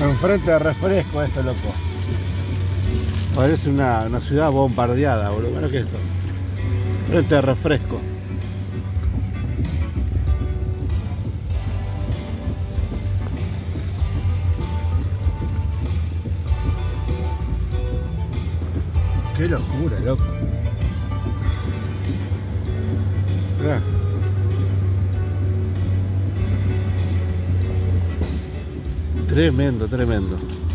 Enfrente de refresco esto, loco. Parece una ciudad bombardeada, boludo. Bueno, ¿qué es esto? Frente de refresco. Qué locura, loco. Mirá. Tremendo, tremendo.